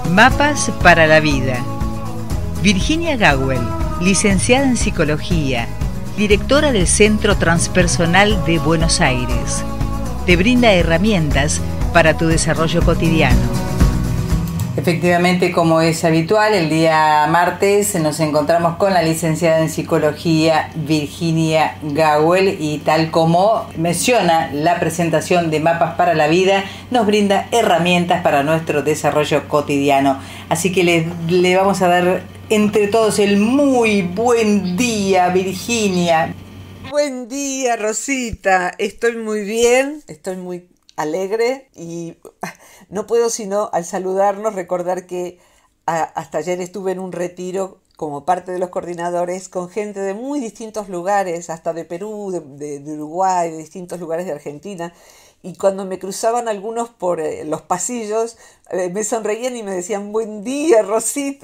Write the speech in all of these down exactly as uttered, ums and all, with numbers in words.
Mapas para la vida. Virginia Gawel, licenciada en Psicología, directora del Centro Transpersonal de Buenos Aires, te brinda herramientas para tu desarrollo cotidiano. Efectivamente, como es habitual, el día martes nos encontramos con la licenciada en Psicología Virginia Gawel y tal como menciona la presentación de Mapas para la Vida, nos brinda herramientas para nuestro desarrollo cotidiano. Así que le, le vamos a dar entre todos el muy buen día, Virginia. Buen día, Rosita. Estoy muy bien, estoy muy alegre y no puedo sino al saludarnos recordar que a, hasta ayer estuve en un retiro como parte de los coordinadores con gente de muy distintos lugares, hasta de Perú, de, de, de Uruguay, de distintos lugares de Argentina, y cuando me cruzaban algunos por eh, los pasillos eh, me sonreían y me decían buen día, Rosita.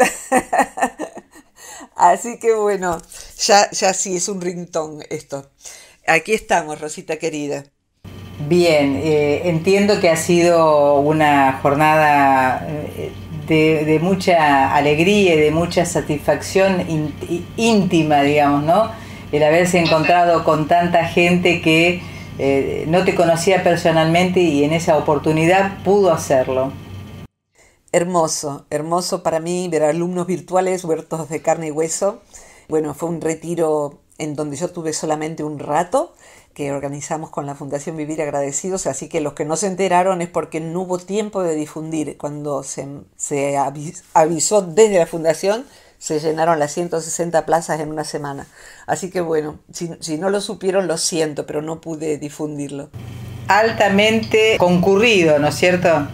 Así que bueno, ya, ya sí es un ringtone esto. Aquí estamos, Rosita querida. Bien, eh, entiendo que ha sido una jornada de, de mucha alegría y de mucha satisfacción in, íntima, digamos, ¿no? El haberse encontrado con tanta gente que eh, no te conocía personalmente y en esa oportunidad pudo hacerlo. Hermoso, hermoso para mí ver alumnos virtuales, huertos de carne y hueso. Bueno, fue un retiro en donde yo tuve solamente un rato, que organizamos con la Fundación Vivir Agradecidos, así que los que no se enteraron es porque no hubo tiempo de difundir. Cuando se, se avisó desde la Fundación, se llenaron las ciento sesenta plazas en una semana. Así que bueno, si, si no lo supieron, lo siento, pero no pude difundirlo. Altamente concurrido, ¿no es cierto?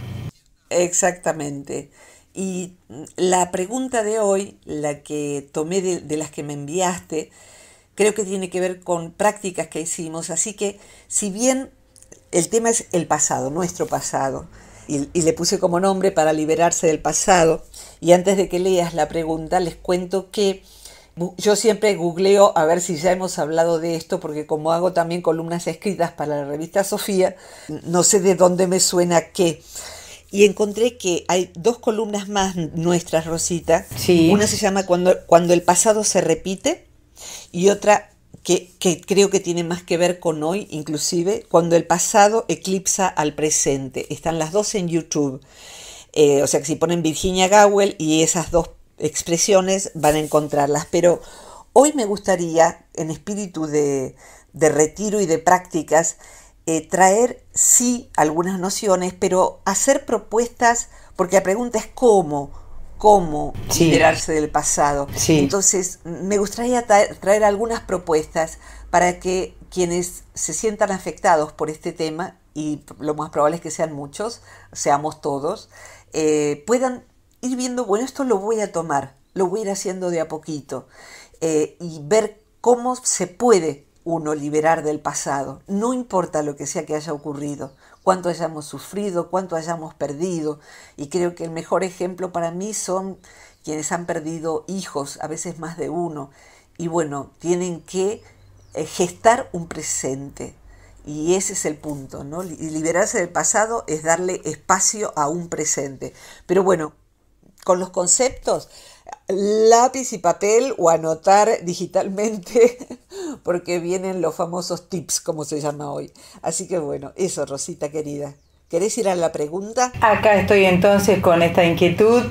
Exactamente. Y la pregunta de hoy, la que tomé de, de las que me enviaste, creo que tiene que ver con prácticas que hicimos, así que si bien el tema es el pasado, nuestro pasado, y, y le puse como nombre para liberarse del pasado, y antes de que leas la pregunta les cuento que yo siempre googleo a ver si ya hemos hablado de esto, porque como hago también columnas escritas para la revista Sofía, no sé de dónde me suena qué. Y encontré que hay dos columnas más nuestras, Rosita. Sí. Una se llama Cuando, cuando el pasado se repite, y otra que, que creo que tiene más que ver con hoy, inclusive, cuando el pasado eclipsa al presente. Están las dos en YouTube. Eh, o sea que si ponen Virginia Gawel y esas dos expresiones van a encontrarlas. Pero hoy me gustaría, en espíritu de, de retiro y de prácticas, eh, traer sí algunas nociones, pero hacer propuestas, porque la pregunta es cómo. cómo sí. liberarse del pasado. Sí. Entonces, me gustaría traer, traer algunas propuestas para que quienes se sientan afectados por este tema, y lo más probable es que sean muchos, seamos todos, eh, puedan ir viendo, bueno, esto lo voy a tomar, lo voy a ir haciendo de a poquito, eh, y ver cómo se puede uno liberar del pasado. No importa lo que sea que haya ocurrido, cuánto hayamos sufrido, cuánto hayamos perdido, y creo que el mejor ejemplo para mí son quienes han perdido hijos, a veces más de uno, y bueno, tienen que eh, gestar un presente, y ese es el punto, ¿no? Y liberarse del pasado es darle espacio a un presente. Pero bueno, con los conceptos, lápiz y papel o anotar digitalmente, porque vienen los famosos tips, como se llama hoy. Así que bueno, eso, Rosita querida. ¿Querés ir a la pregunta? Acá estoy entonces con esta inquietud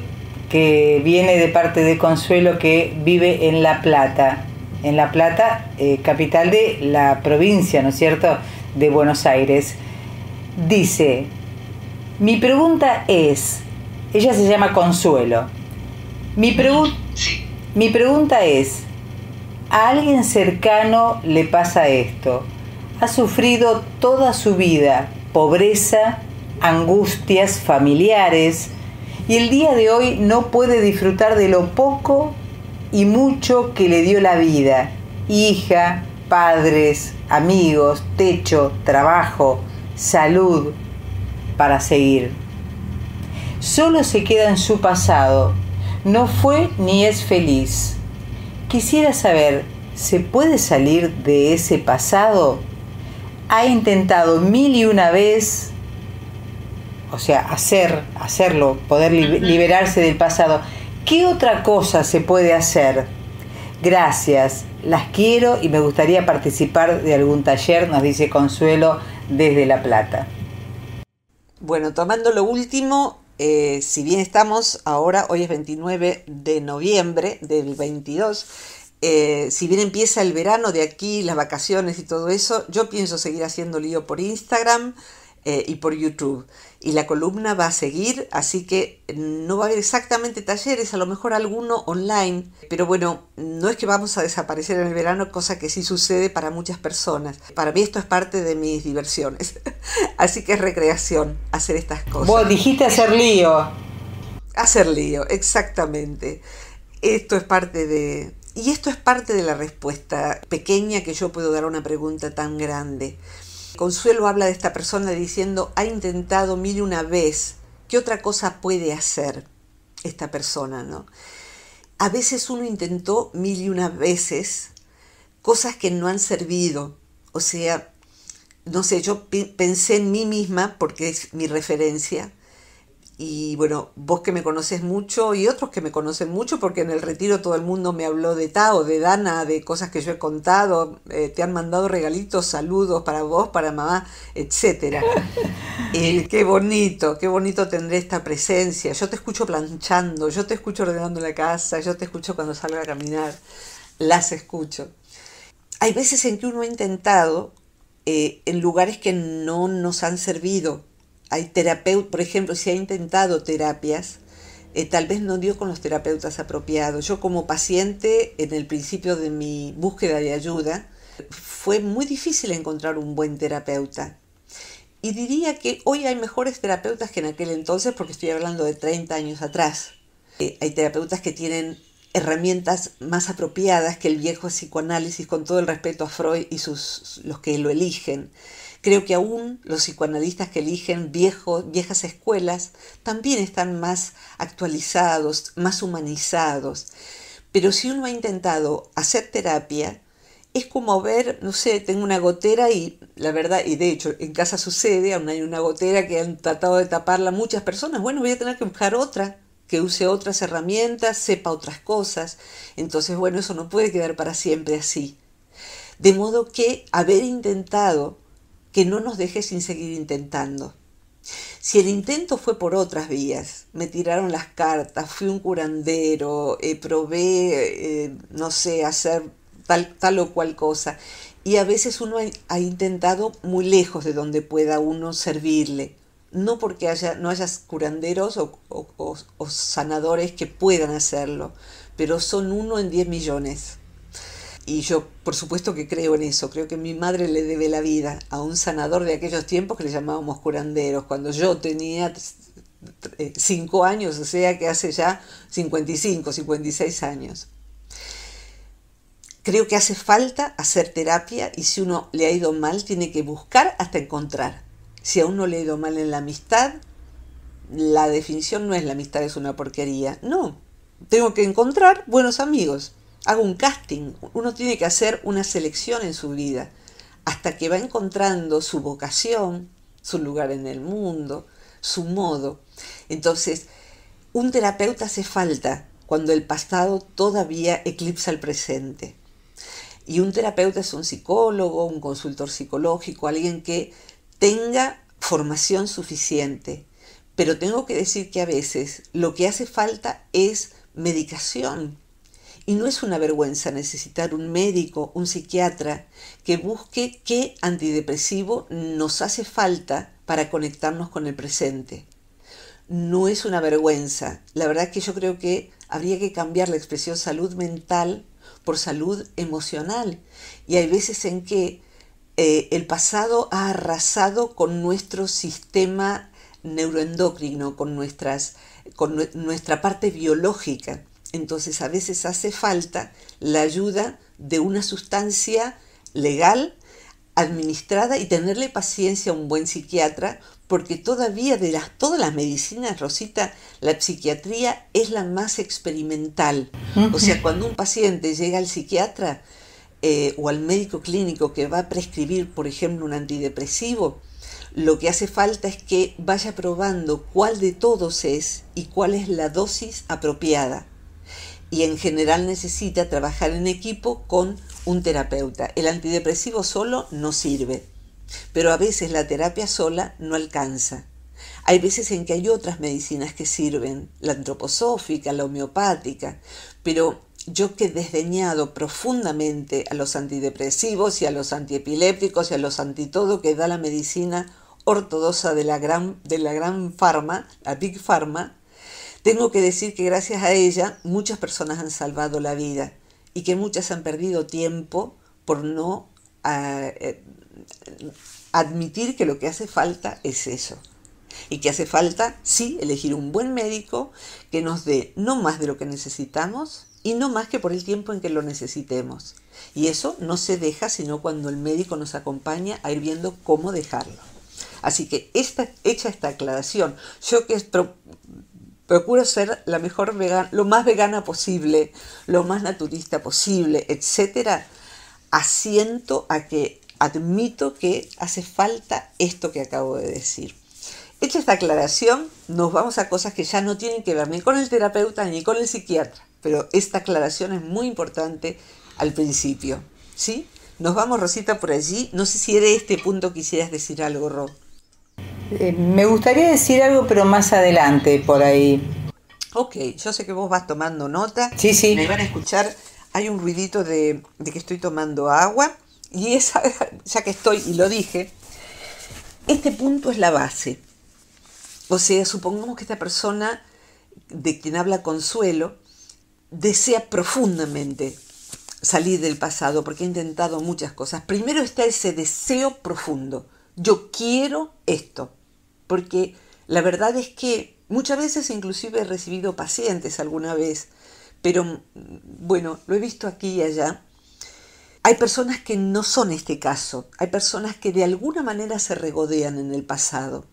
que viene de parte de Consuelo, que vive en La Plata. En La Plata, eh, capital de la provincia, ¿no es cierto?, de Buenos Aires. Dice, mi pregunta es, ella se llama Consuelo, mi, pregu- mi pregunta es, ¿a alguien cercano le pasa esto? Ha sufrido toda su vida pobreza, angustias familiares, y el día de hoy no puede disfrutar de lo poco y mucho que le dio la vida: hija, padres, amigos, techo, trabajo, salud, para seguir. Solo se queda en su pasado, no fue ni es feliz. Quisiera saber, ¿se puede salir de ese pasado? Ha intentado mil y una vez, o sea, hacer, hacerlo, poder li- liberarse del pasado. ¿Qué otra cosa se puede hacer? Gracias, las quiero y me gustaría participar de algún taller, nos dice Consuelo desde La Plata. Bueno, tomando lo último, eh, si bien estamos ahora, hoy es veintinueve de noviembre del veintidós, eh, si bien empieza el verano de aquí, las vacaciones y todo eso, yo pienso seguir haciendo lío por Instagram eh, y por YouTube. Y la columna va a seguir, así que no va a haber exactamente talleres, a lo mejor alguno online, pero bueno, no es que vamos a desaparecer en el verano, cosa que sí sucede para muchas personas. Para mí esto es parte de mis diversiones, así que es recreación hacer estas cosas. Vos dijiste hacer lío. Hacer lío, exactamente. Esto es parte de... Y esto es parte de la respuesta pequeña que yo puedo dar a una pregunta tan grande. Consuelo habla de esta persona diciendo, ha intentado mil y una vez. ¿Qué otra cosa puede hacer esta persona, no? A veces uno intentó mil y una veces cosas que no han servido. O sea, no sé, yo pensé en mí misma, porque es mi referencia. Y bueno, vos que me conoces mucho y otros que me conocen mucho, porque en el retiro todo el mundo me habló de Tao, de Dana, de cosas que yo he contado, eh, te han mandado regalitos, saludos para vos, para mamá, etcétera. Eh, qué bonito, qué bonito tendré esta presencia. Yo te escucho planchando, yo te escucho ordenando la casa, yo te escucho cuando salgo a caminar, las escucho. Hay veces en que uno ha intentado eh, en lugares que no nos han servido. Hay terapeutas, por ejemplo, si ha intentado terapias, eh, tal vez no dio con los terapeutas apropiados. Yo como paciente, en el principio de mi búsqueda de ayuda, fue muy difícil encontrar un buen terapeuta. Y diría que hoy hay mejores terapeutas que en aquel entonces, porque estoy hablando de treinta años atrás. Eh, hay terapeutas que tienen herramientas más apropiadas que el viejo psicoanálisis, con todo el respeto a Freud y sus, los que lo eligen. Creo que aún los psicoanalistas que eligen viejos, viejas escuelas también están más actualizados, más humanizados. Pero si uno ha intentado hacer terapia, es como ver, no sé, tengo una gotera y la verdad, y de hecho en casa sucede, aún hay una gotera que han tratado de taparla muchas personas, bueno, voy a tener que buscar otra, que use otras herramientas, sepa otras cosas. Entonces, bueno, eso no puede quedar para siempre así. De modo que haber intentado que no nos deje sin seguir intentando. Si el intento fue por otras vías, me tiraron las cartas, fui un curandero, eh, probé, eh, no sé, hacer tal, tal o cual cosa, y a veces uno ha, ha intentado muy lejos de donde pueda uno servirle, no porque haya, no haya curanderos o, o, o, o sanadores que puedan hacerlo, pero son uno en diez millones. Y yo, por supuesto que creo en eso, creo que mi madre le debe la vida a un sanador de aquellos tiempos que le llamábamos curanderos, cuando yo tenía cinco años, o sea que hace ya cincuenta y cinco, cincuenta y seis años. Creo que hace falta hacer terapia y si uno le ha ido mal, tiene que buscar hasta encontrar. Si a uno le ha ido mal en la amistad, la definición no es la amistad es una porquería, no, tengo que encontrar buenos amigos. Hago un casting, uno tiene que hacer una selección en su vida, hasta que va encontrando su vocación, su lugar en el mundo, su modo. Entonces, un terapeuta hace falta cuando el pasado todavía eclipsa el presente. Y un terapeuta es un psicólogo, un consultor psicológico, alguien que tenga formación suficiente. Pero tengo que decir que a veces lo que hace falta es medicación. Y no es una vergüenza necesitar un médico, un psiquiatra, que busque qué antidepresivo nos hace falta para conectarnos con el presente. No es una vergüenza. La verdad es que yo creo que habría que cambiar la expresión salud mental por salud emocional. Y hay veces en que eh, el pasado ha arrasado con nuestro sistema neuroendocrino, con, nuestras, con nuestra parte biológica. Entonces a veces hace falta la ayuda de una sustancia legal, administrada y tenerle paciencia a un buen psiquiatra, porque todavía de las, todas las medicinas, Rosita, la psiquiatría es la más experimental. O sea, cuando un paciente llega al psiquiatra eh, o al médico clínico que va a prescribir, por ejemplo, un antidepresivo, Lo que hace falta es que vaya probando cuál de todos es y cuál es la dosis apropiada. Y en general necesita trabajar en equipo con un terapeuta. El antidepresivo solo no sirve, pero a veces la terapia sola no alcanza. Hay veces en que hay otras medicinas que sirven, la antroposófica, la homeopática, pero yo que he desdeñado profundamente a los antidepresivos y a los antiepilépticos y a los antitodo que da la medicina ortodoxa de la gran, de la gran pharma, la Big Pharma, tengo que decir que gracias a ella muchas personas han salvado la vida y que muchas han perdido tiempo por no uh, admitir que lo que hace falta es eso. Y que hace falta, sí, elegir un buen médico que nos dé no más de lo que necesitamos y no más que por el tiempo en que lo necesitemos. Y eso no se deja sino cuando el médico nos acompaña a ir viendo cómo dejarlo. Así que esta, hecha esta aclaración, yo que pro, procuro ser la mejor vegana, lo más vegana posible, lo más naturista posible, etcétera, asiento a que admito que hace falta esto que acabo de decir. Hecha esta aclaración, nos vamos a cosas que ya no tienen que ver ni con el terapeuta ni con el psiquiatra, pero esta aclaración es muy importante al principio, ¿sí? Nos vamos, Rosita, por allí. No sé si de este punto quisieras decir algo, Ro. Eh, me gustaría decir algo, pero más adelante, por ahí. Ok, yo sé que vos vas tomando nota. Sí, sí. Me van a escuchar, hay un ruidito de, de que estoy tomando agua, y esa, ya que estoy, y lo dije, este punto es la base. O sea, supongamos que esta persona de quien habla Consuelo desea profundamente salir del pasado porque ha intentado muchas cosas. Primero está ese deseo profundo. Yo quiero esto. Porque la verdad es que muchas veces inclusive he recibido pacientes alguna vez, pero bueno, lo he visto aquí y allá. Hay personas que no son este caso. Hay personas que de alguna manera se regodean en el pasado.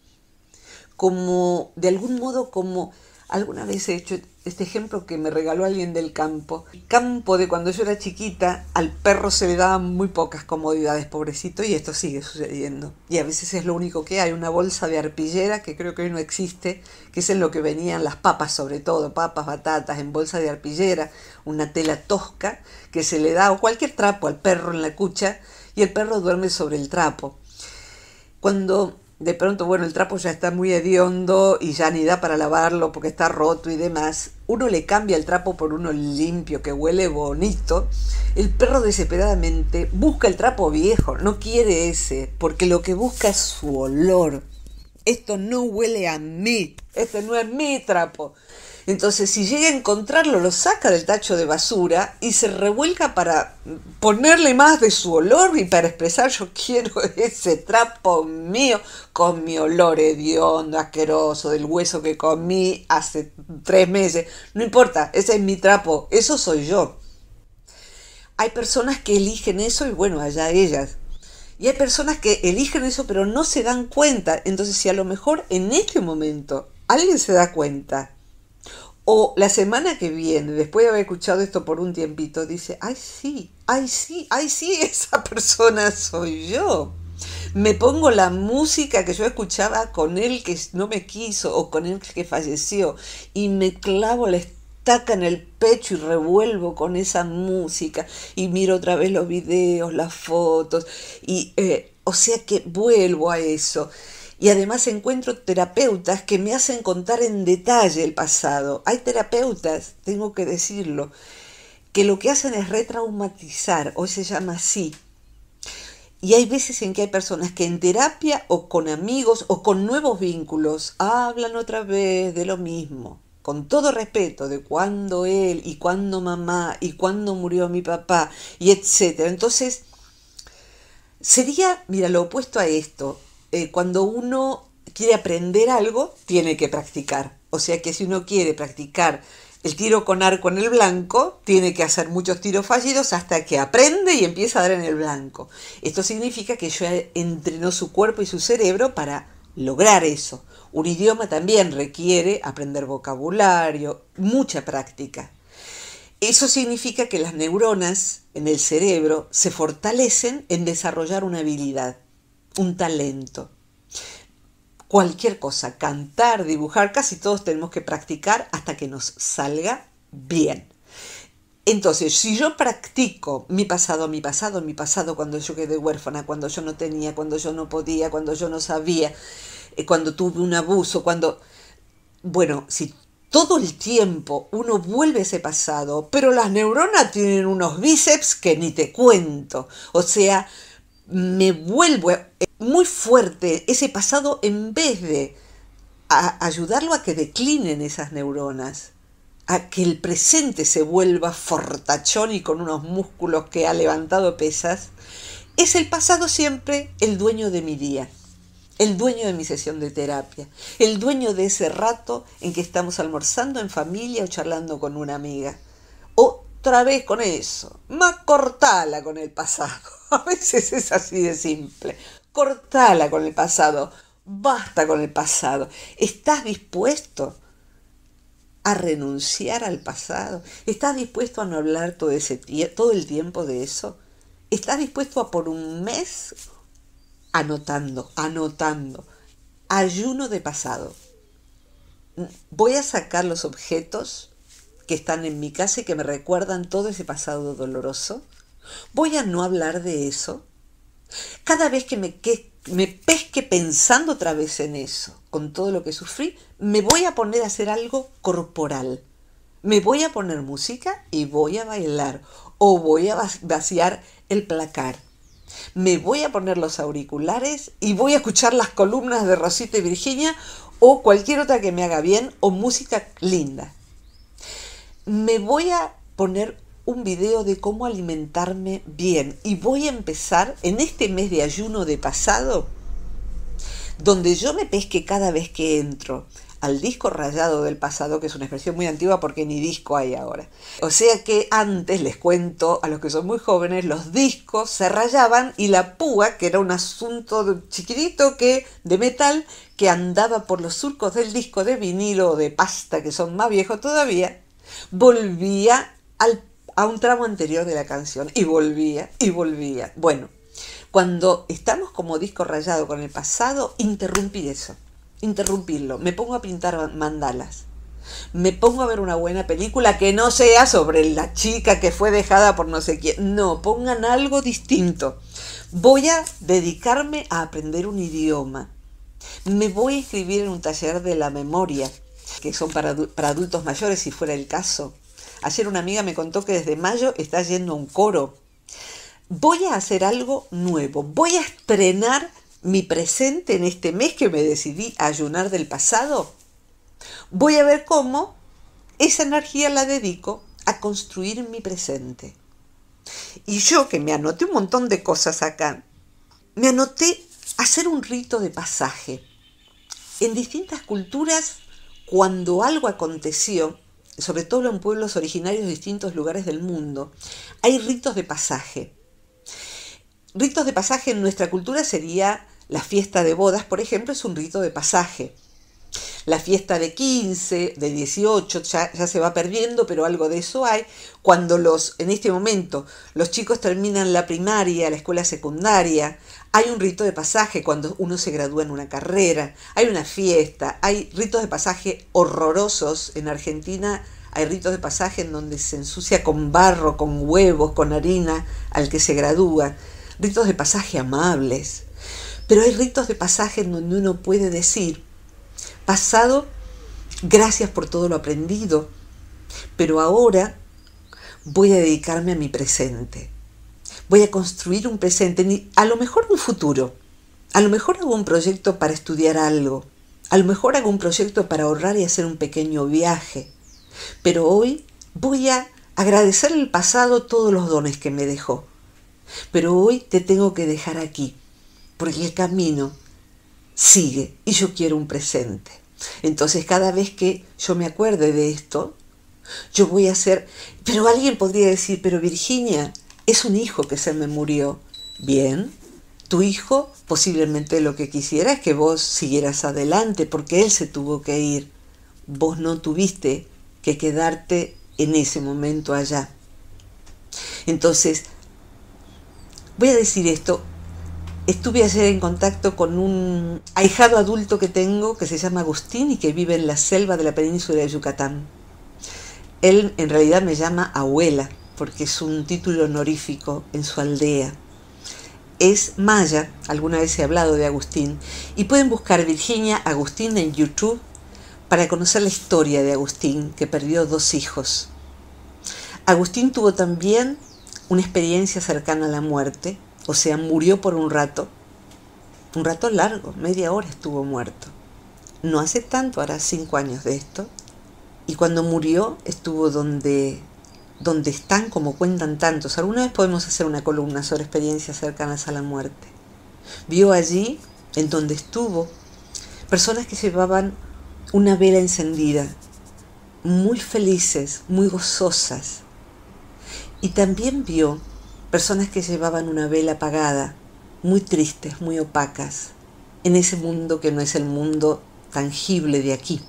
Como, de algún modo, como alguna vez he hecho este ejemplo que me regaló alguien del campo. El campo de cuando yo era chiquita, al perro se le daban muy pocas comodidades, pobrecito, y esto sigue sucediendo. Y a veces es lo único que hay, una bolsa de arpillera, que creo que hoy no existe, que es en lo que venían las papas, sobre todo, papas, batatas, en bolsa de arpillera, una tela tosca, que se le da, o cualquier trapo al perro en la cucha, y el perro duerme sobre el trapo. Cuando de pronto, bueno, el trapo ya está muy hediondo y ya ni da para lavarlo porque está roto y demás, uno le cambia el trapo por uno limpio que huele bonito, el perro desesperadamente busca el trapo viejo, no quiere ese, porque lo que busca es su olor. Esto no huele a mí, este no es mi trapo. Entonces, si llega a encontrarlo, lo saca del tacho de basura y se revuelca para ponerle más de su olor y para expresar: yo quiero ese trapo mío con mi olor hediondo, asqueroso, del hueso que comí hace tres meses. No importa, ese es mi trapo, eso soy yo. Hay personas que eligen eso y bueno, allá ellas. Y hay personas que eligen eso pero no se dan cuenta. Entonces, si a lo mejor en este momento alguien se da cuenta, o la semana que viene, después de haber escuchado esto por un tiempito, dice: ay sí, ay sí, ay sí, esa persona soy yo. Me pongo la música que yo escuchaba con él que no me quiso o con él que falleció y me clavo la estaca en el pecho y revuelvo con esa música y miro otra vez los videos, las fotos y eh, o sea que vuelvo a eso. Y además encuentro terapeutas que me hacen contar en detalle el pasado. Hay terapeutas, tengo que decirlo, que lo que hacen es retraumatizar, hoy se llama así. Y hay veces en que hay personas que en terapia o con amigos o con nuevos vínculos hablan otra vez de lo mismo, con todo respeto, de cuándo él y cuándo mamá y cuándo murió mi papá y etcétera. Entonces, sería, mira, lo opuesto a esto. Eh, cuando uno quiere aprender algo, tiene que practicar. O sea que si uno quiere practicar el tiro con arco en el blanco, tiene que hacer muchos tiros fallidos hasta que aprende y empieza a dar en el blanco. Esto significa que ya entrenó su cuerpo y su cerebro para lograr eso. Un idioma también requiere aprender vocabulario, mucha práctica. Eso significa que las neuronas en el cerebro se fortalecen en desarrollar una habilidad, un talento. cualquier cosa, cantar, dibujar, casi todos tenemos que practicar hasta que nos salga bien. Entonces, si yo practico mi pasado, mi pasado, mi pasado, cuando yo quedé huérfana, cuando yo no tenía, cuando yo no podía, cuando yo no sabía, eh, cuando tuve un abuso, cuando... Bueno, si todo el tiempo uno vuelve a ese pasado, pero las neuronas tienen unos bíceps que ni te cuento. O sea, me vuelvo muy fuerte ese pasado en vez de a ayudarlo a que declinen esas neuronas, a que el presente se vuelva fortachón y con unos músculos que ha levantado pesas. Es el pasado siempre el dueño de mi día, el dueño de mi sesión de terapia, el dueño de ese rato en que estamos almorzando en familia o charlando con una amiga. Otra vez con eso, más cortala con el pasado. A veces es así de simple. Cortala con el pasado, basta con el pasado. ¿Estás dispuesto a renunciar al pasado? ¿Estás dispuesto a no hablar todo, ese tie- todo el tiempo de eso? ¿Estás dispuesto a por un mes anotando, anotando, ayuno de pasado? Voy a sacar los objetos que están en mi casa y que me recuerdan todo ese pasado doloroso. Voy a no hablar de eso. Cada vez que me, que me pesque pensando otra vez en eso, con todo lo que sufrí, me voy a poner a hacer algo corporal. Me voy a poner música y voy a bailar, o voy a vaciar el placar. Me voy a poner los auriculares y voy a escuchar las columnas de Rosita y Virginia o cualquier otra que me haga bien, o música linda. Me voy a poner un video de cómo alimentarme bien y voy a empezar en este mes de ayuno de pasado, donde yo me pesque cada vez que entro al disco rayado del pasado, que es una expresión muy antigua porque ni disco hay ahora. O sea que antes, les cuento a los que son muy jóvenes, los discos se rayaban y la púa, que era un asunto chiquitito que, de metal, que andaba por los surcos del disco de vinilo o de pasta, que son más viejos todavía, volvía al, a un tramo anterior de la canción y volvía y volvía. Bueno, cuando estamos como disco rayado con el pasado, interrumpir eso. Interrumpirlo, me pongo a pintar mandalas, me pongo a ver una buena película que no sea sobre la chica que fue dejada por no sé quién, no, pongan algo distinto. Voy a dedicarme a aprender un idioma, me voy a inscribir en un taller de la memoria, que son para, para adultos mayores si fuera el caso. Ayer una amiga me contó que desde mayo está yendo a un coro. Voy a hacer algo nuevo, voy a estrenar mi presente en este mes que me decidí a ayunar del pasado. Voy a ver cómo esa energía la dedico a construir mi presente. Y yo, que me anoté un montón de cosas acá, me anoté hacer un rito de pasaje. En distintas culturas, cuando algo aconteció, sobre todo en pueblos originarios de distintos lugares del mundo, hay ritos de pasaje. Ritos de pasaje en nuestra cultura sería la fiesta de bodas, por ejemplo, es un rito de pasaje. La fiesta de quince, de dieciocho, ya, ya se va perdiendo, pero algo de eso hay. Cuando los, en este momento los chicos terminan la primaria, la escuela secundaria, hay un rito de pasaje cuando uno se gradúa en una carrera, hay una fiesta, hay ritos de pasaje horrorosos. En Argentina hay ritos de pasaje en donde se ensucia con barro, con huevos, con harina al que se gradúa. Ritos de pasaje amables. Pero hay ritos de pasaje en donde uno puede decir: pasado, gracias por todo lo aprendido, pero ahora voy a dedicarme a mi presente. Voy a construir un presente, a lo mejor un futuro. A lo mejor hago un proyecto para estudiar algo. A lo mejor hago un proyecto para ahorrar y hacer un pequeño viaje. Pero hoy voy a agradecer el pasado todos los dones que me dejó. Pero hoy te tengo que dejar aquí, porque el camino sigue y yo quiero un presente. Entonces cada vez que yo me acuerde de esto, yo voy a hacer... Pero alguien podría decir: pero Virginia, es un hijo que se me murió. Bien, tu hijo posiblemente lo que quisiera es que vos siguieras adelante porque él se tuvo que ir. Vos no tuviste que quedarte en ese momento allá. Entonces, voy a decir esto: Estuve ayer en contacto con un ahijado adulto que tengo que se llama Agustín y que vive en la selva de la península de Yucatán. Él en realidad me llama abuela porque es un título honorífico en su aldea. Es maya, alguna vez he hablado de Agustín, y pueden buscar Virginia Agustín en YouTube para conocer la historia de Agustín, que perdió dos hijos. Agustín tuvo también una experiencia cercana a la muerte, o sea, murió por un rato, un rato largo, media hora estuvo muerto. No hace tanto, hará cinco años de esto, y cuando murió estuvo donde, donde están, como cuentan tantos. Alguna vez podemos hacer una columna sobre experiencias cercanas a la muerte. Vio allí, en donde estuvo, personas que llevaban una vela encendida, muy felices, muy gozosas, y también vio personas que llevaban una vela apagada, muy tristes, muy opacas, en ese mundo que no es el mundo tangible de aquí.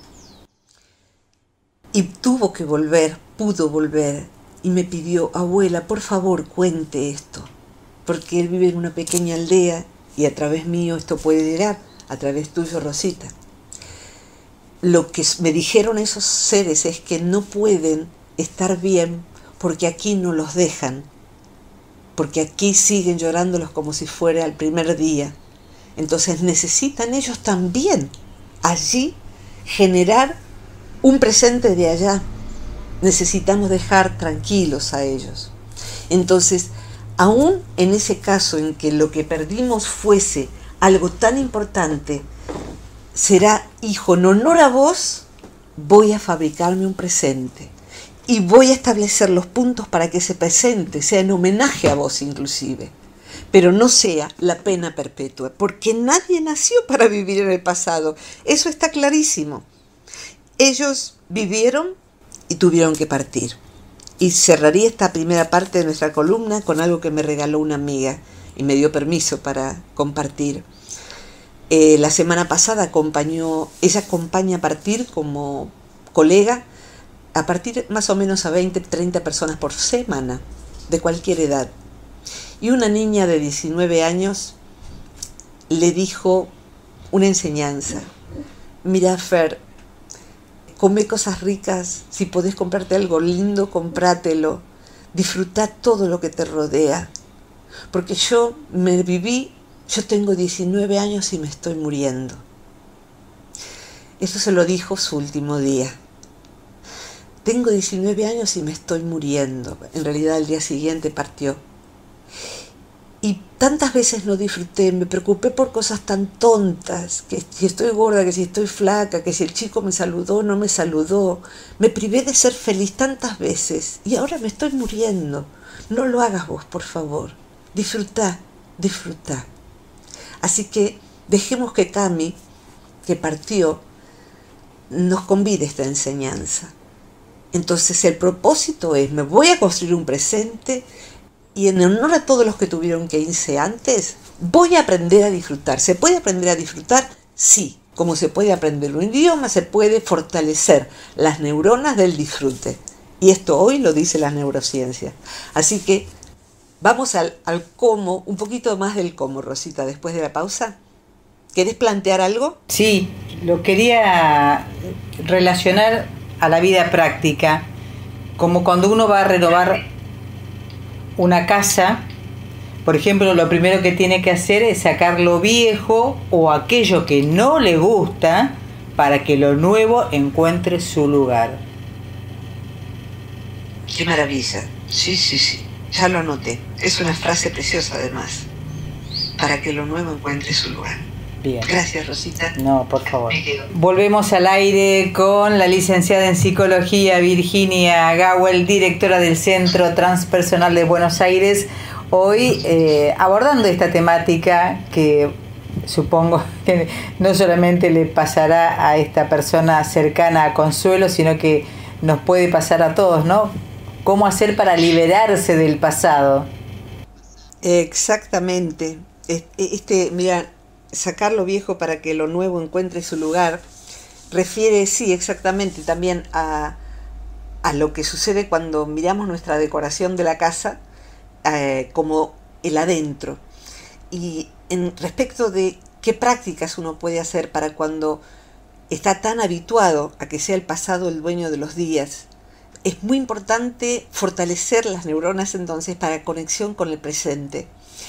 Y tuvo que volver, pudo volver, y me pidió, abuela, por favor, cuente esto, porque él vive en una pequeña aldea y a través mío esto puede llegar, a través tuyo, Rosita. Lo que me dijeron esos seres es que no pueden estar bien porque aquí no los dejan, porque aquí siguen llorándolos como si fuera el primer día. Entonces necesitan ellos también allí generar un presente de allá. Necesitamos dejar tranquilos a ellos. Entonces, aún en ese caso en que lo que perdimos fuese algo tan importante, será, hijo, en honor a vos, voy a fabricarme un presente. Y voy a establecer los puntos para que ese presente sea en homenaje a vos inclusive, pero no sea la pena perpetua, porque nadie nació para vivir en el pasado. Eso está clarísimo. Ellos vivieron y tuvieron que partir. Y cerraría esta primera parte de nuestra columna con algo que me regaló una amiga y me dio permiso para compartir. Eh, la semana pasada acompañó, ella acompaña a partir como colega a partir más o menos a veinte, treinta personas por semana, de cualquier edad. Y una niña de diecinueve años le dijo una enseñanza. Mira, Fer, come cosas ricas, si podés comprarte algo lindo, comprátelo. Disfrutá todo lo que te rodea. Porque yo me viví, yo tengo diecinueve años y me estoy muriendo. Eso se lo dijo su último día. Tengo diecinueve años y me estoy muriendo. En realidad al día siguiente partió. Y tantas veces no disfruté, me preocupé por cosas tan tontas, que si estoy gorda, que si estoy flaca, que si el chico me saludó o no me saludó. Me privé de ser feliz tantas veces y ahora me estoy muriendo. No lo hagas vos, por favor. Disfrutá, disfrutá. Así que dejemos que Cami, que partió, nos convide esta enseñanza. Entonces el propósito es, me voy a construir un presente y en honor a todos los que tuvieron que irse antes, voy a aprender a disfrutar. ¿Se puede aprender a disfrutar? Sí. Como se puede aprender un idioma, se puede fortalecer las neuronas del disfrute. Y esto hoy lo dice la neurociencia. Así que vamos al, al cómo, un poquito más del cómo, Rosita, después de la pausa. ¿Querés plantear algo? Sí, lo quería relacionar a la vida práctica, como cuando uno va a renovar una casa, por ejemplo, lo primero que tiene que hacer es sacar lo viejo o aquello que no le gusta para que lo nuevo encuentre su lugar. Qué maravilla. Sí, sí, sí. Ya lo anoté. Es una frase preciosa además. Para que lo nuevo encuentre su lugar. Bien. Gracias, Rosita. No, por favor. Volvemos al aire con la licenciada en Psicología Virginia Gawel, directora del Centro Transpersonal de Buenos Aires. Hoy eh, abordando esta temática que supongo que no solamente le pasará a esta persona cercana a Consuelo, sino que nos puede pasar a todos, ¿no? ¿Cómo hacer para liberarse del pasado? Exactamente. Este, mira, sacar lo viejo para que lo nuevo encuentre su lugar refiere, sí, exactamente también a, a lo que sucede cuando miramos nuestra decoración de la casa eh, como el adentro. Y en respecto de qué prácticas uno puede hacer para cuando está tan habituado a que sea el pasado el dueño de los días, es muy importante fortalecer las neuronas entonces para conexión con el presente.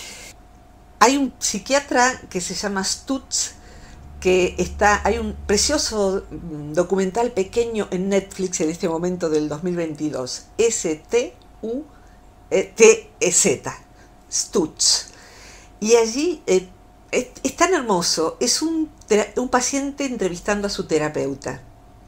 Hay un psiquiatra que se llama Stutz, que está, hay un precioso documental pequeño en Netflix en este momento del dos mil veintidós, S T U T Z, Stutz. Y allí eh, es, es tan hermoso, es un, un paciente entrevistando a su terapeuta.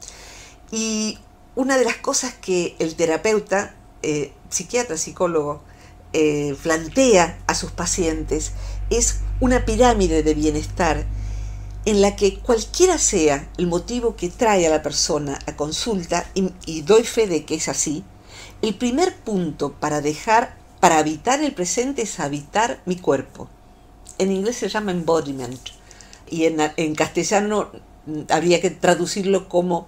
Y una de las cosas que el terapeuta, eh, psiquiatra, psicólogo, eh, plantea a sus pacientes es una pirámide de bienestar en la que cualquiera sea el motivo que trae a la persona a consulta, y, y doy fe de que es así, el primer punto para dejar, para habitar el presente es habitar mi cuerpo. En inglés se llama embodiment, y en, en castellano habría que traducirlo como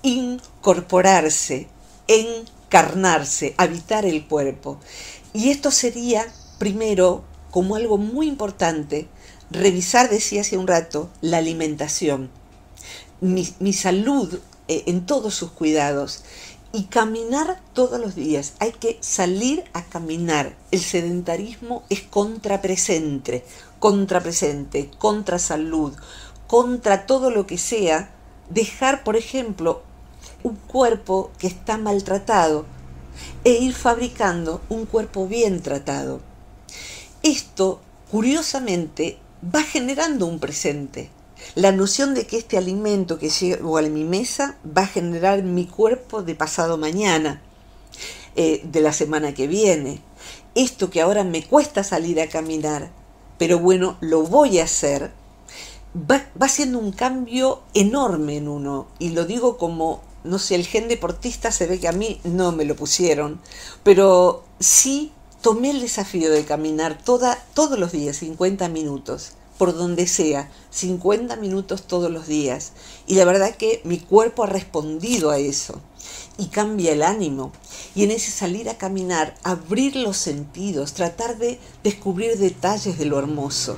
incorporarse, encarnarse, habitar el cuerpo. Y esto sería, primero, como algo muy importante, revisar, decía hace un rato, la alimentación, mi, mi salud eh, en todos sus cuidados, y caminar todos los días. Hay que salir a caminar. El sedentarismo es contrapresente, contrapresente, contra salud, contra todo lo que sea. Dejar, por ejemplo, un cuerpo que está maltratado e ir fabricando un cuerpo bien tratado. Esto, curiosamente, va generando un presente. La noción de que este alimento que llevo a mi mesa va a generar en mi cuerpo de pasado mañana, eh, de la semana que viene. Esto que ahora me cuesta salir a caminar, pero bueno, lo voy a hacer, va, va siendo un cambio enorme en uno. Y lo digo como, no sé, el gen deportista se ve que a mí no me lo pusieron, pero sí tomé el desafío de caminar toda, todos los días, cincuenta minutos, por donde sea, cincuenta minutos todos los días. Y la verdad que mi cuerpo ha respondido a eso. Y cambia el ánimo. Y en ese salir a caminar, abrir los sentidos, tratar de descubrir detalles de lo hermoso.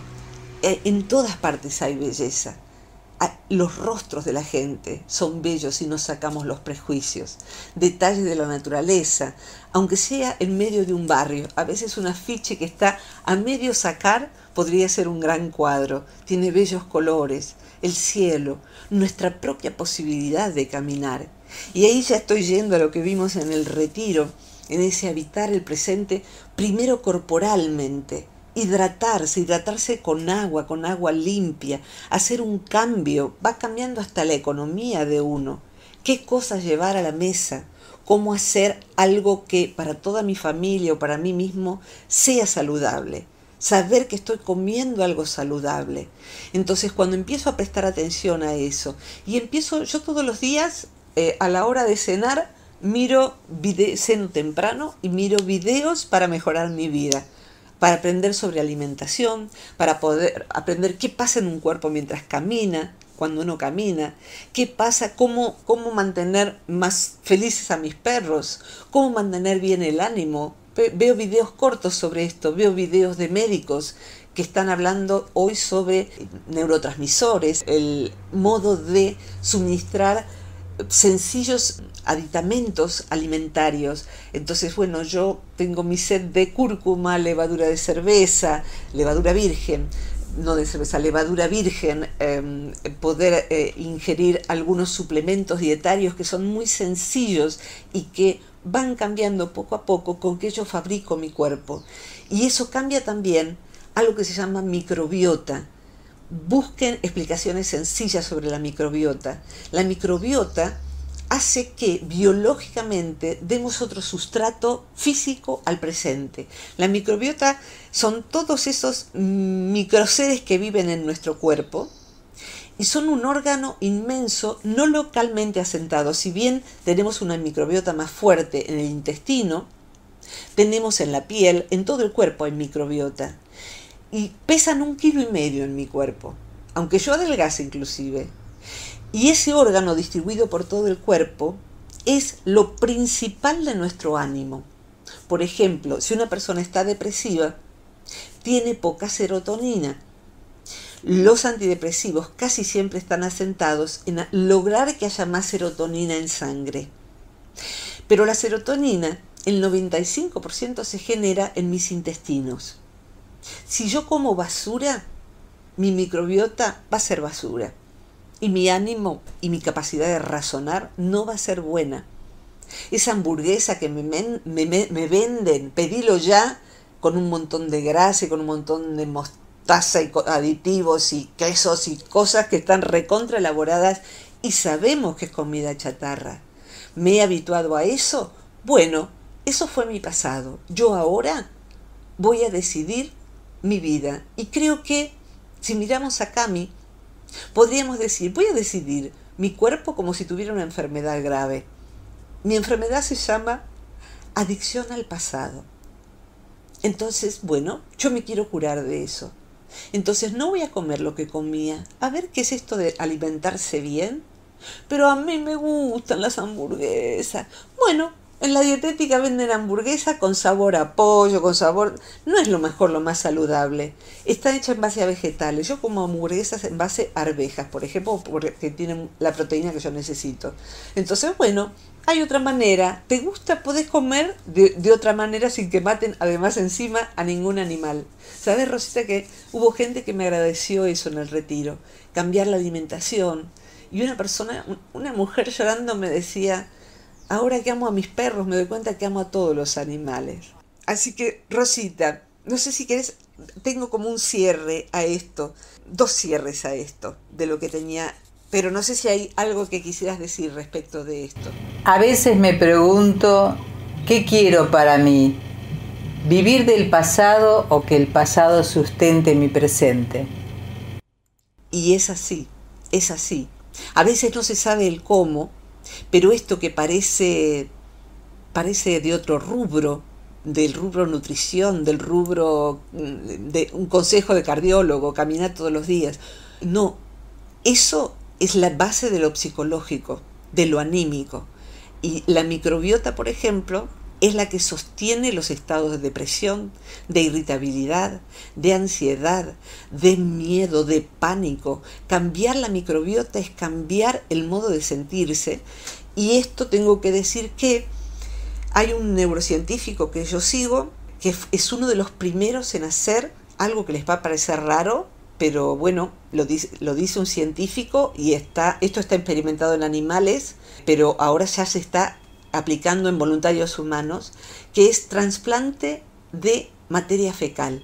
En todas partes hay belleza. Los rostros de la gente son bellos si nos sacamos los prejuicios. Detalles de la naturaleza, aunque sea en medio de un barrio. A veces un afiche que está a medio sacar podría ser un gran cuadro. Tiene bellos colores, el cielo, nuestra propia posibilidad de caminar. Y ahí ya estoy yendo a lo que vimos en el retiro, en ese habitar el presente, primero corporalmente. Hidratarse, hidratarse con agua, con agua limpia, hacer un cambio, va cambiando hasta la economía de uno. ¿Qué cosas llevar a la mesa? ¿Cómo hacer algo que para toda mi familia o para mí mismo sea saludable? Saber que estoy comiendo algo saludable. Entonces cuando empiezo a prestar atención a eso, y empiezo, yo todos los días eh, a la hora de cenar, miro, vide- ceno temprano y miro videos para mejorar mi vida. Para aprender sobre alimentación, para poder aprender qué pasa en un cuerpo mientras camina, cuando uno camina, qué pasa, cómo, cómo mantener más felices a mis perros, cómo mantener bien el ánimo. Veo videos cortos sobre esto, veo videos de médicos que están hablando hoy sobre neurotransmisores, el modo de suministrar sencillos aditamentos alimentarios. Entonces, bueno, yo tengo mi set de cúrcuma, levadura de cerveza, levadura virgen, no de cerveza, levadura virgen, eh, poder eh, ingerir algunos suplementos dietarios que son muy sencillos y que van cambiando poco a poco con que yo fabrico mi cuerpo. Y eso cambia también algo que se llama microbiota. Busquen explicaciones sencillas sobre la microbiota. La microbiota hace que biológicamente demos otro sustrato físico al presente. La microbiota son todos esos microseres que viven en nuestro cuerpo y son un órgano inmenso, no localmente asentado. Si bien tenemos una microbiota más fuerte en el intestino, tenemos en la piel, en todo el cuerpo hay microbiota. Y pesan un kilo y medio en mi cuerpo, aunque yo adelgace inclusive. Y ese órgano distribuido por todo el cuerpo es lo principal de nuestro ánimo. Por ejemplo, si una persona está depresiva, tiene poca serotonina. Los antidepresivos casi siempre están asentados en lograr que haya más serotonina en sangre. Pero la serotonina, el noventa y cinco por ciento se genera en mis intestinos. Si yo como basura, mi microbiota va a ser basura. Y mi ánimo y mi capacidad de razonar no va a ser buena. Esa hamburguesa que me, me, me, me venden, pedilo ya, con un montón de grasa y con un montón de mostaza y aditivos y quesos y cosas que están recontra elaboradas y sabemos que es comida chatarra. ¿Me he habituado a eso? Bueno, eso fue mi pasado. Yo ahora voy a decidir mi vida. Y creo que si miramos a Cami, podríamos decir, voy a decidir mi cuerpo como si tuviera una enfermedad grave. Mi enfermedad se llama adicción al pasado. Entonces, bueno, yo me quiero curar de eso. Entonces no voy a comer lo que comía. A ver qué es esto de alimentarse bien. Pero a mí me gustan las hamburguesas. Bueno, en la dietética venden hamburguesa con sabor a pollo, con sabor... No es lo mejor, lo más saludable. Está hecha en base a vegetales. Yo como hamburguesas en base a arvejas, por ejemplo, porque tienen la proteína que yo necesito. Entonces, bueno, hay otra manera. ¿Te gusta? Podés comer de, de otra manera sin que maten además encima a ningún animal. ¿Sabes, Rosita, que hubo gente que me agradeció eso en el retiro? Cambiar la alimentación. Y una persona, una mujer llorando me decía... Ahora que amo a mis perros, me doy cuenta que amo a todos los animales. Así que, Rosita, no sé si querés, tengo como un cierre a esto, dos cierres a esto, de lo que tenía, pero no sé si hay algo que quisieras decir respecto de esto. A veces me pregunto, ¿qué quiero para mí? ¿Vivir del pasado o que el pasado sustente mi presente? Y es así, es así. A veces no se sabe el cómo, pero esto que parece, parece de otro rubro, del rubro nutrición, del rubro de un consejo de cardiólogo, caminar todos los días. No, eso es la base de lo psicológico, de lo anímico. Y la microbiota, por ejemplo, es la que sostiene los estados de depresión, de irritabilidad, de ansiedad, de miedo, de pánico. Cambiar la microbiota es cambiar el modo de sentirse. Y esto tengo que decir que hay un neurocientífico que yo sigo, que es uno de los primeros en hacer algo que les va a parecer raro, pero bueno, lo dice, lo dice un científico y está, esto está experimentado en animales, pero ahora ya se está aplicando en voluntarios humanos, que es trasplante de materia fecal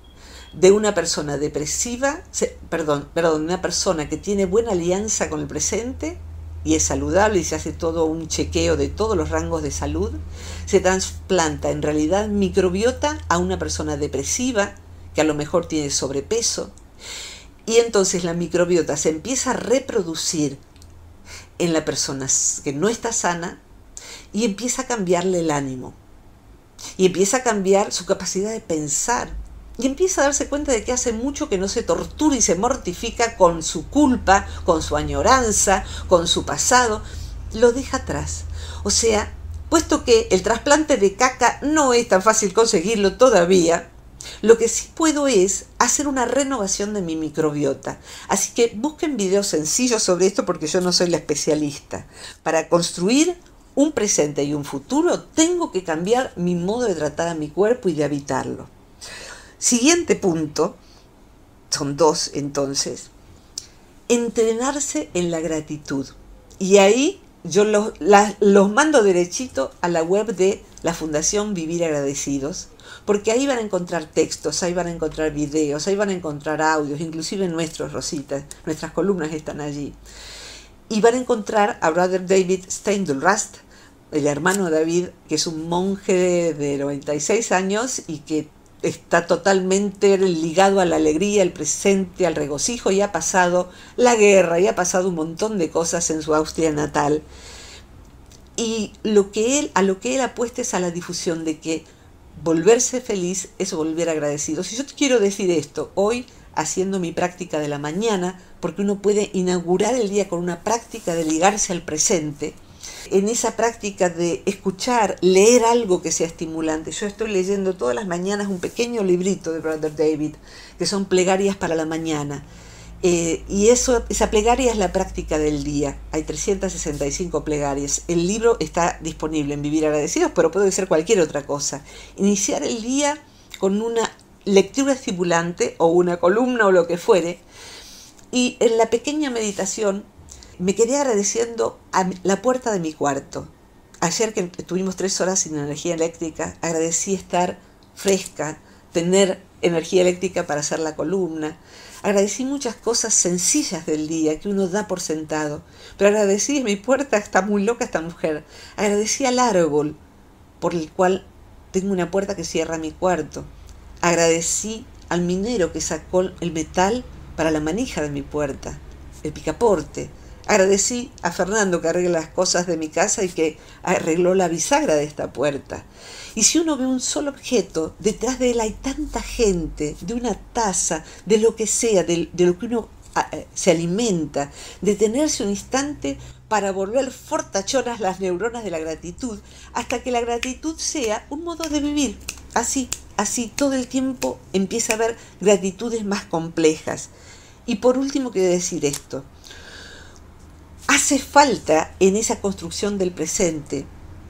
de una persona depresiva, se, perdón, perdón, una persona que tiene buena alianza con el presente y es saludable y se hace todo un chequeo de todos los rangos de salud, se trasplanta en realidad microbiota a una persona depresiva que a lo mejor tiene sobrepeso y entonces la microbiota se empieza a reproducir en la persona que no está sana y empieza a cambiarle el ánimo, y empieza a cambiar su capacidad de pensar, y empieza a darse cuenta de que hace mucho que no se tortura y se mortifica con su culpa, con su añoranza, con su pasado, lo deja atrás. O sea, puesto que el trasplante de caca no es tan fácil conseguirlo todavía, lo que sí puedo es hacer una renovación de mi microbiota. Así que busquen videos sencillos sobre esto porque yo no soy la especialista. Para construir un presente y un futuro, tengo que cambiar mi modo de tratar a mi cuerpo y de habitarlo. Siguiente punto, son dos entonces, entrenarse en la gratitud. Y ahí yo los, la, los mando derechito a la web de la Fundación Vivir Agradecidos, porque ahí van a encontrar textos, ahí van a encontrar videos, ahí van a encontrar audios, inclusive nuestros, Rositas, nuestras columnas están allí. Y van a encontrar a Brother David Steindl-Rast, el hermano David, que es un monje de, de noventa y seis años y que está totalmente ligado a la alegría, al presente, al regocijo, y ha pasado la guerra y ha pasado un montón de cosas en su Austria natal. Y lo que él, a lo que él apuesta es a la difusión de que volverse feliz es volver agradecido. Si yo te quiero decir esto hoy, haciendo mi práctica de la mañana, porque uno puede inaugurar el día con una práctica de ligarse al presente, En esa práctica de escuchar, leer algo que sea estimulante. Yo estoy leyendo todas las mañanas un pequeño librito de Brother David, que son plegarias para la mañana. Eh, y eso, esa plegaria es la práctica del día. Hay trescientas sesenta y cinco plegarias. El libro está disponible en Vivir Agradecidos, pero puede ser cualquier otra cosa. Iniciar el día con una lectura estimulante o una columna o lo que fuere. Y en la pequeña meditación me quedé agradeciendo a la puerta de mi cuarto. Ayer que estuvimos tres horas sin energía eléctrica, agradecí estar fresca, tener energía eléctrica para hacer la columna. Agradecí muchas cosas sencillas del día que uno da por sentado. Pero agradecí en mi puerta, está muy loca esta mujer. Agradecí al árbol por el cual tengo una puerta que cierra mi cuarto. Agradecí al minero que sacó el metal para la manija de mi puerta, el picaporte. Agradecí a Fernando que arregla las cosas de mi casa y que arregló la bisagra de esta puerta. Y si uno ve un solo objeto, detrás de él hay tanta gente, de una taza, de lo que sea, de, de lo que uno uh, se alimenta, detenerse un instante para volver fortachonas las neuronas de la gratitud, hasta que la gratitud sea un modo de vivir. Así, así, todo el tiempo empieza a haber gratitudes más complejas. Y por último quiero decir esto. Hace falta en esa construcción del presente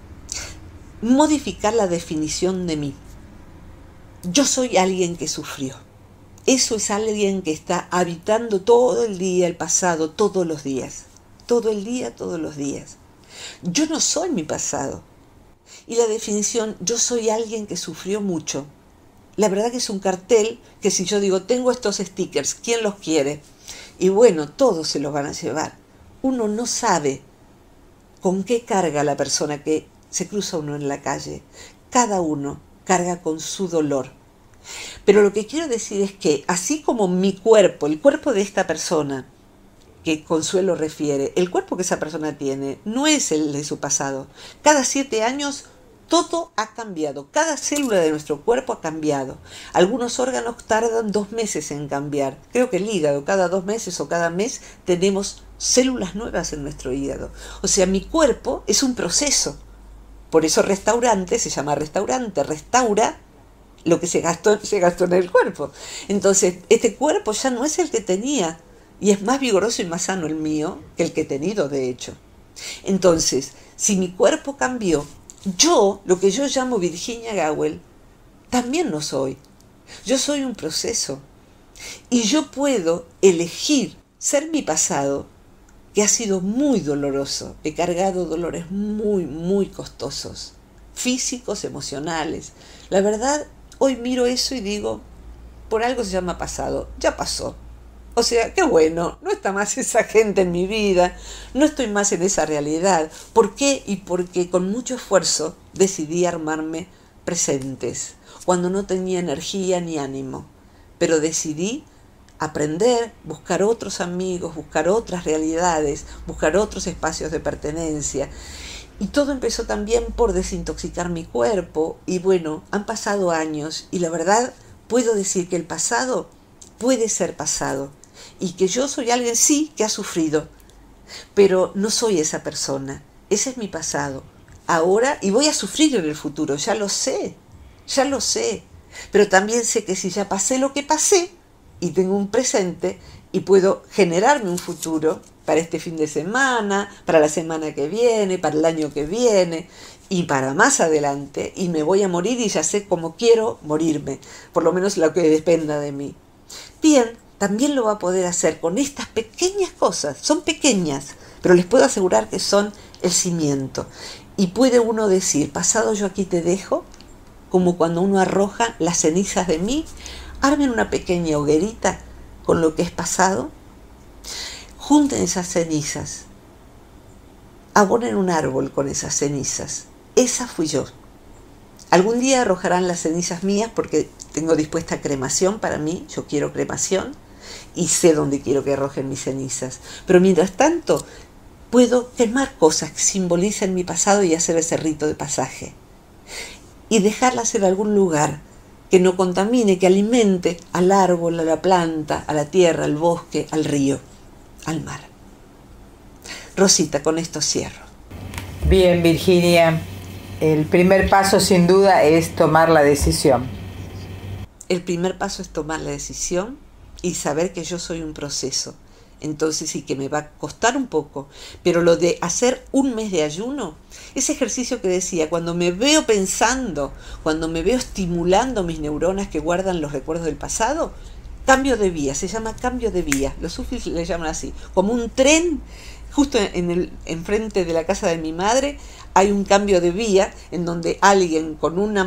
modificar la definición de mí. Yo soy alguien que sufrió. Eso es alguien que está habitando todo el día, el pasado, todos los días. Todo el día, todos los días. Yo no soy mi pasado. Y la definición, yo soy alguien que sufrió mucho. La verdad que es un cartel que si yo digo, tengo estos stickers, ¿quién los quiere? Y bueno, todos se los van a llevar. Uno no sabe con qué carga la persona que se cruza uno en la calle. Cada uno carga con su dolor. Pero lo que quiero decir es que así como mi cuerpo, el cuerpo de esta persona que Consuelo refiere, el cuerpo que esa persona tiene no es el de su pasado. Cada siete años todo ha cambiado, cada célula de nuestro cuerpo ha cambiado. Algunos órganos tardan dos meses en cambiar. Creo que el hígado, cada dos meses o cada mes tenemos células nuevas en nuestro hígado. O sea, mi cuerpo es un proceso. Por eso restaurante se llama restaurante, restaura lo que se gastó, se gastó en el cuerpo. Entonces, este cuerpo ya no es el que tenía, y es más vigoroso y más sano el mío que el que he tenido, de hecho. Entonces, si mi cuerpo cambió, yo, lo que yo llamo Virginia Gawel, también no soy. Yo soy un proceso. Y yo puedo elegir ser mi pasado, que ha sido muy doloroso. He cargado dolores muy, muy costosos, físicos, emocionales. La verdad, hoy miro eso y digo, por algo se llama pasado, ya pasó. O sea, qué bueno, no está más esa gente en mi vida, no estoy más en esa realidad. ¿Por qué? Y porque con mucho esfuerzo decidí armarme presentes, cuando no tenía energía ni ánimo. Pero decidí aprender, buscar otros amigos, buscar otras realidades, buscar otros espacios de pertenencia. Y todo empezó también por desintoxicar mi cuerpo. Y bueno, han pasado años y la verdad puedo decir que el pasado puede ser pasado. Y que yo soy alguien, sí, que ha sufrido, pero no soy esa persona. Ese es mi pasado. Ahora, y voy a sufrir en el futuro, ya lo sé, ya lo sé. Pero también sé que si ya pasé lo que pasé, y tengo un presente, y puedo generarme un futuro para este fin de semana, para la semana que viene, para el año que viene, y para más adelante, y me voy a morir y ya sé cómo quiero morirme, por lo menos lo que dependa de mí. Bien, también lo va a poder hacer con estas pequeñas cosas. Son pequeñas, pero les puedo asegurar que son el cimiento. Y puede uno decir, pasado yo aquí te dejo, como cuando uno arroja las cenizas de mí, armen una pequeña hoguerita con lo que es pasado, junten esas cenizas, abonen un árbol con esas cenizas. Esa fui yo. Algún día arrojarán las cenizas mías porque tengo dispuesta cremación para mí, yo quiero cremación y sé dónde quiero que arrojen mis cenizas. Pero mientras tanto, puedo quemar cosas que simbolicen mi pasado y hacer ese rito de pasaje. Y dejarlas en algún lugar que no contamine, que alimente al árbol, a la planta, a la tierra, al bosque, al río, al mar. Rosita, con esto cierro. Bien, Virginia, el primer paso sin duda es tomar la decisión. El primer paso es tomar la decisión y saber que yo soy un proceso. Entonces sí que me va a costar un poco, pero lo de hacer un mes de ayuno, ese ejercicio que decía, cuando me veo pensando, cuando me veo estimulando mis neuronas que guardan los recuerdos del pasado, cambio de vía, se llama cambio de vía, los sufis le llaman así, como un tren, justo en el enfrente de la casa de mi madre hay un cambio de vía en donde alguien con una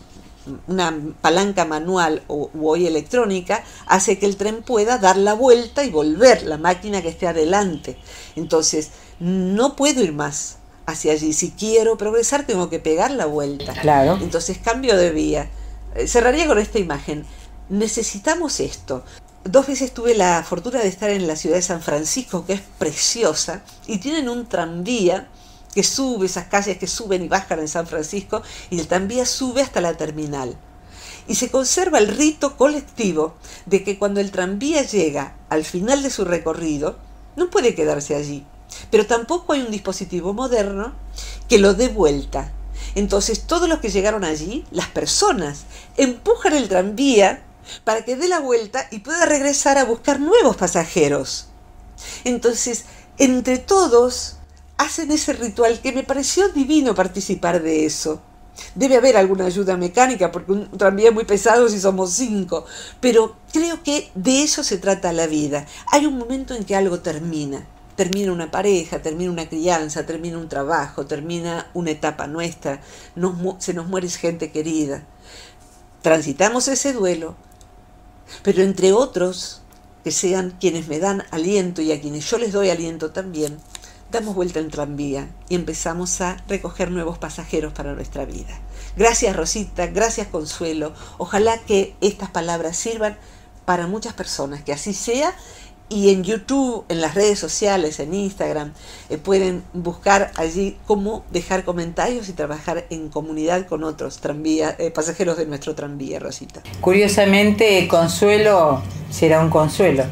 una palanca manual o hoy electrónica hace que el tren pueda dar la vuelta y volver la máquina que esté adelante. Entonces no puedo ir más hacia allí. Si quiero progresar tengo que pegar la vuelta. Claro. Entonces cambio de vía. Cerraría con esta imagen. Necesitamos esto. Dos veces tuve la fortuna de estar en la ciudad de San Francisco, que es preciosa, y tienen un tranvía que sube, esas calles que suben y bajan en San Francisco, y el tranvía sube hasta la terminal. Y se conserva el rito colectivo de que cuando el tranvía llega al final de su recorrido, no puede quedarse allí, pero tampoco hay un dispositivo moderno que lo dé vuelta. Entonces todos los que llegaron allí, las personas, empujan el tranvía para que dé la vuelta y pueda regresar a buscar nuevos pasajeros. Entonces, entre todos hacen ese ritual que me pareció divino participar de eso. Debe haber alguna ayuda mecánica porque un tranvía es muy pesado si somos cinco, pero creo que de eso se trata la vida. Hay un momento en que algo termina. Termina una pareja, termina una crianza, termina un trabajo, termina una etapa nuestra, nos, se nos muere gente querida. Transitamos ese duelo, pero entre otros, que sean quienes me dan aliento y a quienes yo les doy aliento también, damos vuelta en tranvía y empezamos a recoger nuevos pasajeros para nuestra vida. Gracias Rosita, gracias Consuelo. Ojalá que estas palabras sirvan para muchas personas, que así sea. Y en YouTube, en las redes sociales, en Instagram, eh, pueden buscar allí cómo dejar comentarios y trabajar en comunidad con otros tranvía, eh, pasajeros de nuestro tranvía, Rosita. Curiosamente, Consuelo será un consuelo.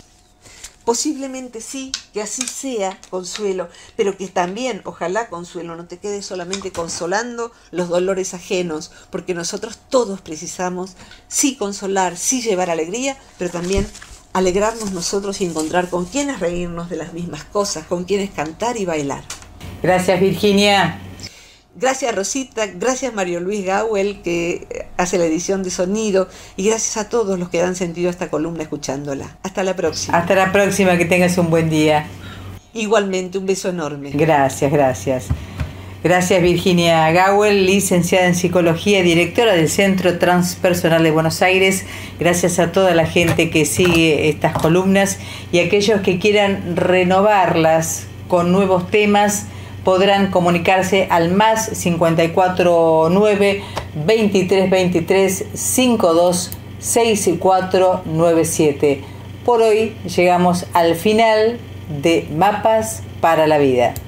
Posiblemente sí, que así sea, Consuelo, pero que también, ojalá, Consuelo, no te quedes solamente consolando los dolores ajenos, porque nosotros todos precisamos sí consolar, sí llevar alegría, pero también alegrarnos nosotros y encontrar con quienes reírnos de las mismas cosas, con quienes cantar y bailar. Gracias, Virginia. Gracias, Rosita. Gracias, Mario Luis Gawel, que hace la edición de sonido. Y gracias a todos los que dan sentido a esta columna escuchándola. Hasta la próxima. Hasta la próxima, que tengas un buen día. Igualmente, un beso enorme. Gracias, gracias. Gracias, Virginia Gawel, licenciada en Psicología, directora del Centro Transpersonal de Buenos Aires. Gracias a toda la gente que sigue estas columnas y aquellos que quieran renovarlas con nuevos temas podrán comunicarse al más cincuenta y cuatro nueve, veintitrés veintitrés, cincuenta y dos sesenta y cuatro noventa y siete. Por hoy llegamos al final de Mapas para la Vida.